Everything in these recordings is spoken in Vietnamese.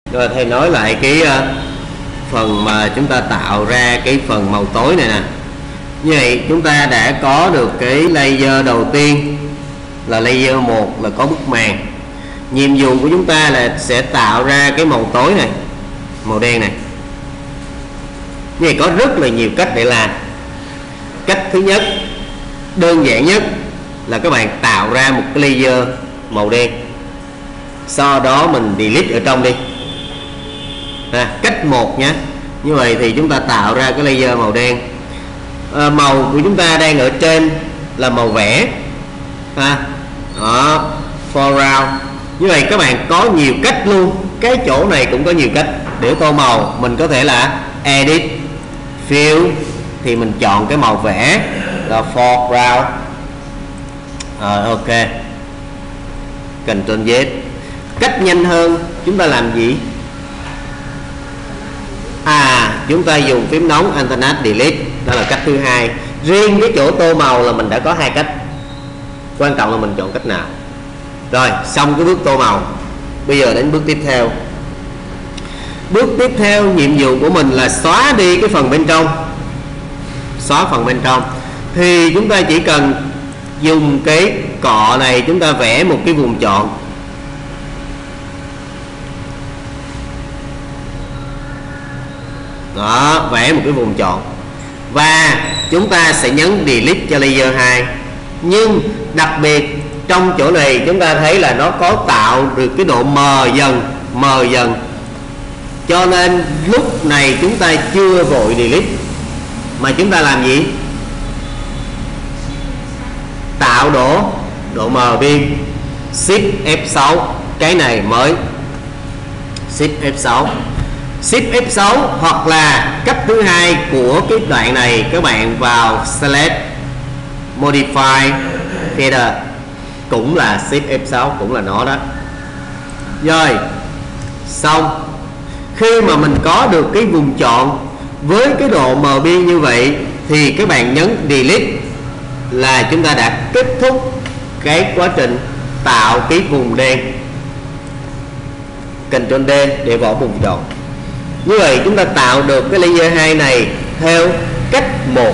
Rồi thầy nói lại cái phần mà chúng ta tạo ra cái phần màu tối này nè. Như vậy chúng ta đã có được cái layer đầu tiên là layer 1 là có bức màn. Nhiệm vụ của chúng ta là sẽ tạo ra cái màu tối này, màu đen này. Như vậy có rất là nhiều cách để làm. Cách thứ nhất, đơn giản nhất là các bạn tạo ra một cái layer màu đen, sau đó mình delete ở trong đi. Cách 1 nhé. Như vậy thì chúng ta tạo ra cái layer màu đen. Màu của chúng ta đang ở trên là màu vẽ. Đó, foreground. Như vậy các bạn có nhiều cách luôn. Cái chỗ này cũng có nhiều cách để tô màu. Mình có thể là edit, fill, thì mình chọn cái màu vẽ là foreground. Ok, Ctrl Z. Cách nhanh hơn chúng ta làm gì? Chúng ta dùng phím nóng Alternate Delete. Đó là cách thứ hai. Riêng cái chỗ tô màu là mình đã có hai cách. Quan trọng là mình chọn cách nào. Rồi, xong cái bước tô màu. Bây giờ đến bước tiếp theo. Bước tiếp theo, nhiệm vụ của mình là xóa đi cái phần bên trong. Xóa phần bên trong thì chúng ta chỉ cần dùng cái cọ này, chúng ta vẽ một cái vùng chọn. Đó, vẽ một cái vùng chọn. Và chúng ta sẽ nhấn delete cho layer 2. Nhưng đặc biệt trong chỗ này chúng ta thấy là nó có tạo được cái độ mờ dần. Cho nên lúc này chúng ta chưa vội delete, mà chúng ta làm gì? Tạo độ mờ biên. Shift F6. Cái này mới Shift F6. Shift F6 hoặc là cách thứ hai của cái đoạn này, các bạn vào Select, Modify, Header, cũng là Shift F6, cũng là nó đó. Rồi, xong. Khi mà mình có được cái vùng chọn với cái độ mờ biên như vậy thì các bạn nhấn Delete là chúng ta đã kết thúc cái quá trình tạo cái vùng đen. Ctrl D để bỏ vùng chọn. Như vậy chúng ta tạo được cái layer 2 này theo cách 1.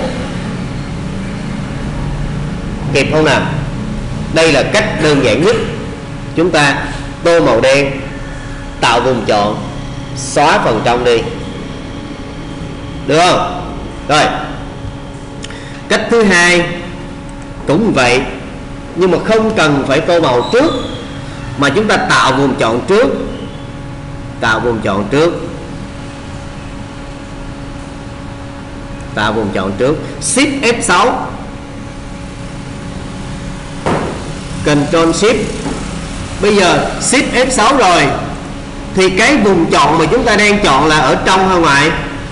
Kịp không nào? Đây là cách đơn giản nhất. Chúng ta tô màu đen, tạo vùng chọn, xóa phần trong đi. Được không? Rồi. Cách thứ hai cũng vậy, nhưng mà không cần phải tô màu trước, mà chúng ta tạo vùng chọn trước. Tạo vùng chọn trước. Tạo vùng chọn trước. Shift F6, Ctrl Shift. Bây giờ Shift F6 rồi thì cái vùng chọn mà chúng ta đang chọn là ở trong hay ngoài?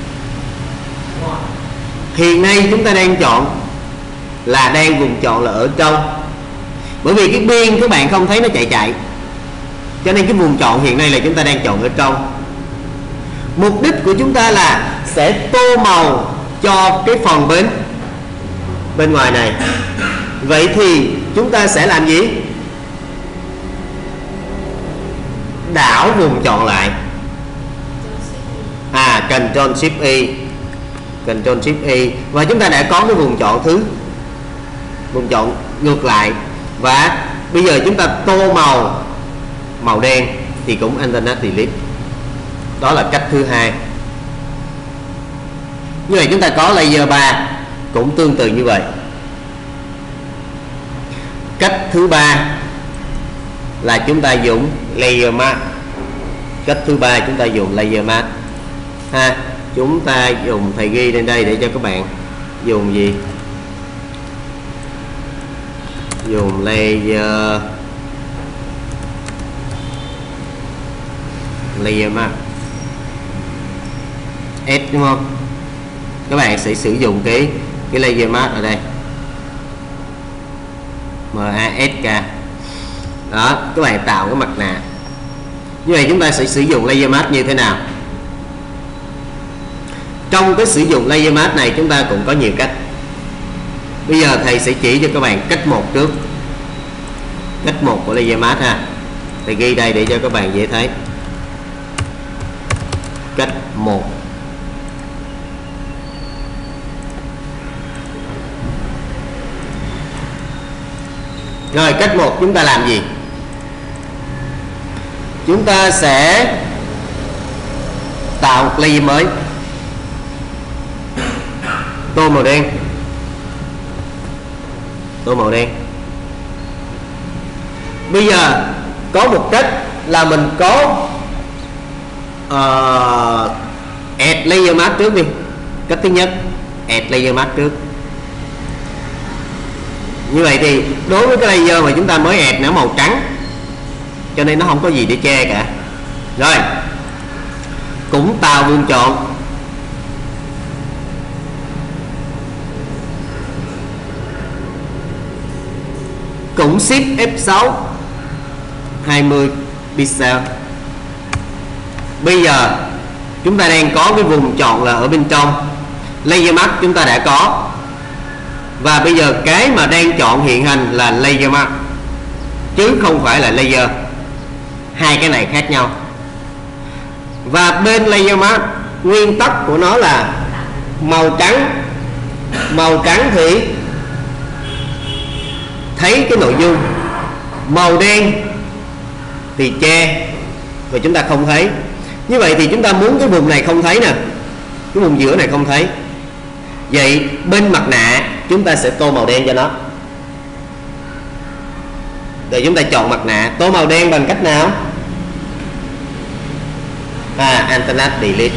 Hiện nay chúng ta đang chọn là vùng chọn là ở trong. Bởi vì cái biên các bạn không thấy nó chạy, cho nên cái vùng chọn hiện nay là chúng ta đang chọn ở trong. Mục đích của chúng ta là sẽ tô màu cho cái phần bên ngoài này. Vậy thì chúng ta sẽ làm gì? Đảo vùng chọn lại. Ctrl Shift Y. Ctrl Shift Y. Và chúng ta đã có cái vùng chọn vùng chọn ngược lại. Và bây giờ chúng ta tô màu đen thì cũng Alternate Delete. Đó là cách thứ hai. Như vậy chúng ta có layer 3 cũng tương tự như vậy. Cách thứ ba là chúng ta dùng layer mask. Cách thứ ba chúng ta dùng layer mask. Chúng ta dùng, thầy ghi lên đây để cho các bạn dùng gì? Dùng layer mask S, đúng không? Các bạn sẽ sử dụng cái layer mask ở đây, MASK. Đó, các bạn tạo cái mặt nạ. Như vậy chúng ta sẽ sử dụng layer mask như thế nào? Trong cái sử dụng layer mask này chúng ta cũng có nhiều cách. Bây giờ thầy sẽ chỉ cho các bạn cách 1 trước. Cách 1 của layer mask ha. Thầy ghi đây để cho các bạn dễ thấy. cách 1. Rồi cách 1 chúng ta làm gì? Chúng ta sẽ tạo một layer mới, tô màu đen, tô màu đen. Bây giờ có một cách là mình có add layer mask trước đi. Cách thứ nhất, add layer mask trước. Như vậy thì đối với cái layer mà chúng ta mới add nó màu trắng, cho nên nó không có gì để che cả. Rồi cũng tạo vùng chọn, cũng shift F6 20 pixel. Bây giờ chúng ta đang có cái vùng chọn là ở bên trong, layer mask chúng ta đã có, và bây giờ cái mà đang chọn hiện hành là layer mask chứ không phải là layer. Hai cái này khác nhau. Và bên layer mask nguyên tắc của nó là màu trắng. Màu trắng thì thấy cái nội dung, màu đen thì che và chúng ta không thấy. Như vậy thì chúng ta muốn cái vùng này không thấy nè, cái vùng giữa này không thấy. Vậy bên mặt nạ chúng ta sẽ tô màu đen cho nó. Rồi chúng ta chọn mặt nạ, tô màu đen bằng cách nào? Alternate delete.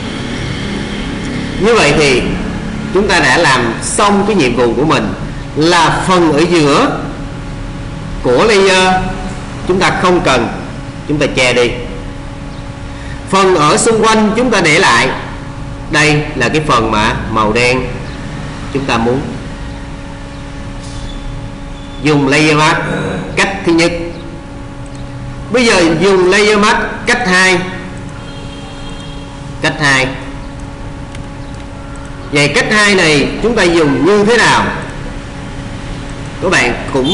Như vậy thì chúng ta đã làm xong cái nhiệm vụ của mình, là phần ở giữa của layer chúng ta không cần, chúng ta che đi. Phần ở xung quanh chúng ta để lại. Đây là cái phần mà màu đen chúng ta muốn. Dùng layer mask cách thứ nhất. Bây giờ dùng layer mask cách 2. Cách 2. Vậy cách 2 này chúng ta dùng như thế nào? Các bạn cũng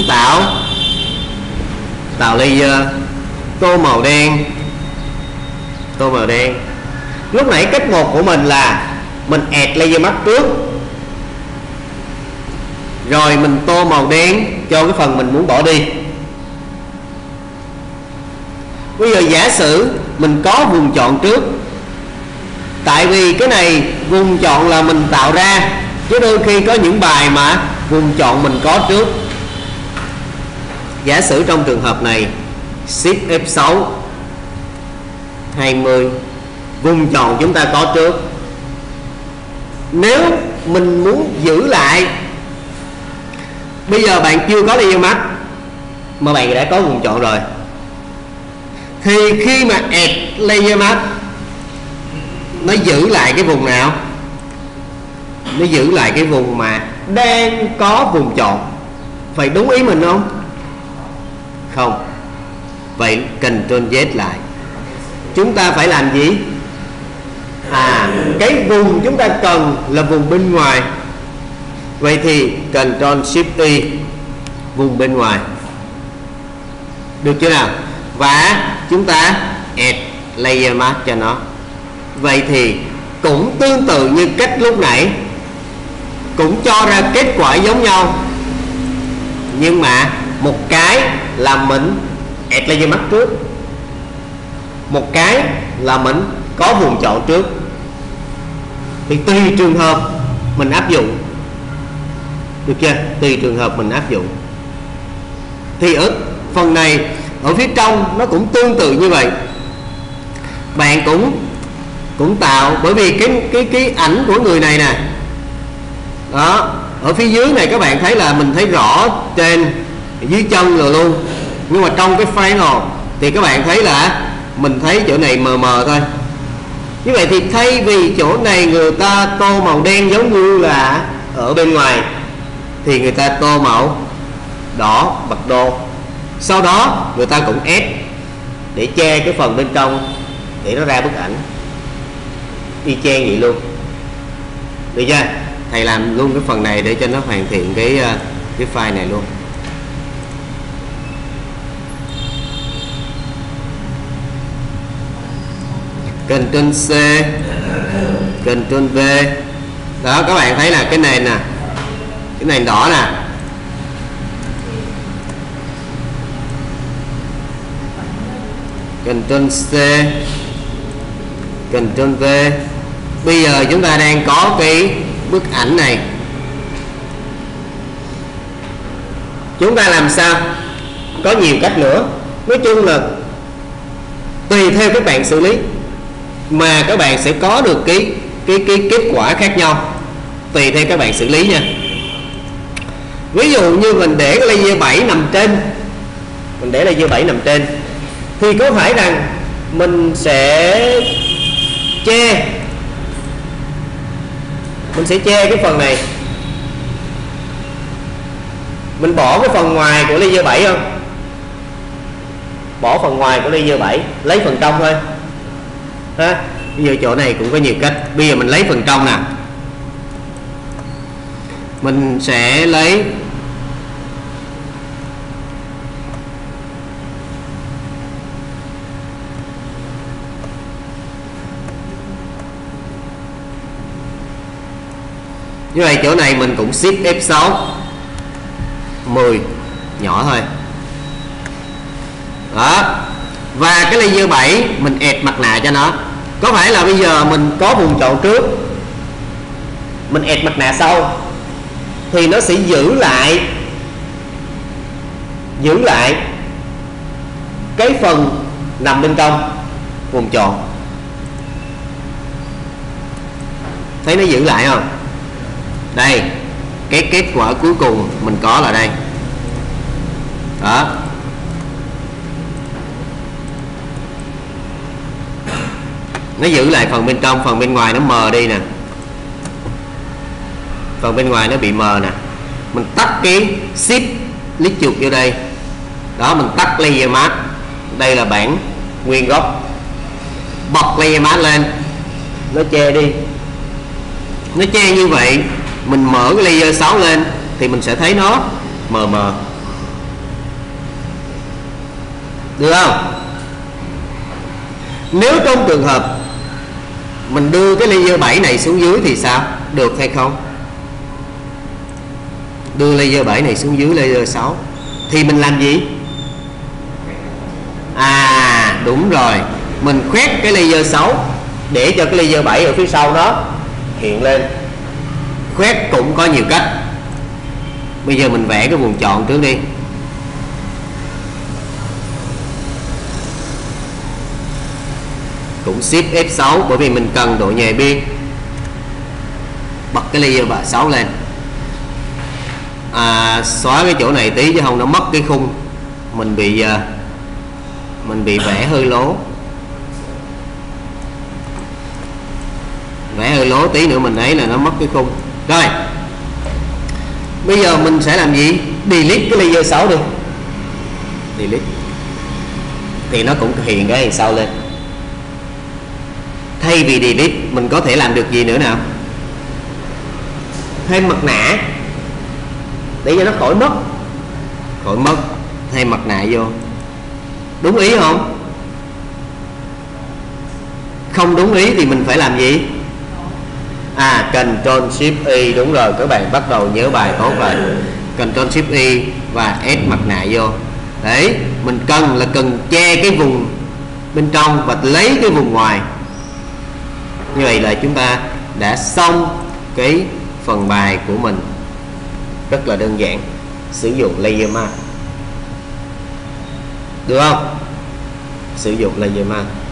tạo layer, tô màu đen, tô màu đen. Lúc nãy cách 1 của mình là mình add layer mask trước, rồi mình tô màu đen cho cái phần mình muốn bỏ đi. Bây giờ giả sử mình có vùng chọn trước, tại vì cái này vùng chọn là mình tạo ra, chứ đôi khi có những bài mà vùng chọn mình có trước. Giả sử trong trường hợp này shift F6 20, vùng chọn chúng ta có trước. Nếu mình muốn giữ lại, bây giờ bạn chưa có layer mask mà bạn đã có vùng chọn rồi, thì khi mà add layer mask nó giữ lại cái vùng nào? Nó giữ lại cái vùng mà đang có vùng chọn. Phải đúng ý mình không? Không. Vậy Ctrl Z lại. Chúng ta phải làm gì? Cái vùng chúng ta cần là vùng bên ngoài. Vậy thì Ctrl Shift Y, vùng bên ngoài. Được chưa nào? Và chúng ta add layer mask cho nó. Vậy thì cũng tương tự như cách lúc nãy, cũng cho ra kết quả giống nhau, nhưng mà một cái là mình add layer mask trước, một cái là mình có vùng chọn trước. Thì tùy trường hợp mình áp dụng. Được chưa? Tùy trường hợp mình áp dụng. Thì ở phần này, ở phía trong nó cũng tương tự như vậy. Bạn cũng tạo, bởi vì cái ảnh của người này nè, đó, ở phía dưới này các bạn thấy là mình thấy rõ trên dưới chân rồi luôn. Nhưng mà trong cái final thì các bạn thấy là mình thấy chỗ này mờ mờ thôi. Như vậy thì thay vì chỗ này người ta tô màu đen giống như là ở bên ngoài, thì người ta tô màu đỏ bạc đô. Sau đó người ta cũng ép để che cái phần bên trong để nó ra bức ảnh y chang vậy luôn. Được chưa? Thầy làm luôn cái phần này để cho nó hoàn thiện cái file này luôn. Ctrl C, Ctrl V. Đó, các bạn thấy là cái nền nè, cái nền đỏ nè. Ctrl C, Ctrl V. Bây giờ chúng ta đang có cái bức ảnh này. Chúng ta làm sao? Có nhiều cách nữa. Nói chung là tùy theo các bạn xử lý mà các bạn sẽ có được cái kết quả khác nhau, tùy theo các bạn xử lý nha. Ví dụ như mình để cái layer 7 nằm trên, mình để layer 7 nằm trên thì có phải rằng mình sẽ che, cái phần này, mình bỏ cái phần ngoài của layer 7 không? Bỏ phần ngoài của layer 7, lấy phần trong thôi ha. Bây giờ chỗ này cũng có nhiều cách. Bây giờ mình lấy phần trong nè, mình sẽ lấy như vậy. Chỗ này mình cũng shift F6 10 nhỏ thôi đó. Và cái layer 7 mình add mặt nạ cho nó. Có phải là bây giờ mình có vùng chọn trước, mình add mặt nạ sau thì nó sẽ giữ lại cái phần nằm bên trong vùng chọn. Thấy nó giữ lại không? Đây, cái kết quả cuối cùng mình có là đây đó. Nó giữ lại phần bên trong, phần bên ngoài nó mờ đi nè, phần bên ngoài nó bị mờ nè. Mình tắt cái shift, click chuột vô đây đó, mình tắt layer mask. Đây là bản nguyên gốc, bật layer mask lên, nó che đi. Nó che như vậy, mình mở cái layer 6 lên thì mình sẽ thấy nó mờ mờ, được không? Nếu trong trường hợp mình đưa cái layer 7 này xuống dưới thì sao? Được hay không? Đưa layer 7 này xuống dưới layer 6 thì mình làm gì? À đúng rồi, mình khoét cái layer 6 để cho cái layer 7 ở phía sau nó hiện lên. Khoét cũng có nhiều cách. Bây giờ mình vẽ cái vùng chọn trước đi. Cũng shift F6 bởi vì mình cần độ nhẹ biên. Bật cái layer 6 lên. Xóa cái chỗ này tí chứ không nó mất cái khung. Mình bị vẽ hơi lố. Vẽ hơi lố tí nữa mình ấy là nó mất cái khung. Rồi bây giờ mình sẽ làm gì? Delete cái layer 6 đi. Delete thì nó cũng hiện cái đằng sau lên. Thay vì delete mình có thể làm được gì nữa nào? Thêm mặt nạ để cho nó khỏi mất. Thêm mặt nạ vô. Đúng ý không? Không đúng ý thì mình phải làm gì? Ctrl Shift Y. Đúng rồi, các bạn bắt đầu nhớ bài tốt rồi. Ctrl Shift Y và add mặt nạ vô. Đấy, mình cần che cái vùng bên trong và lấy cái vùng ngoài. Như vậy là chúng ta đã xong cái phần bài của mình. Rất là đơn giản, sử dụng layer mask. Được không? Sử dụng layer mask.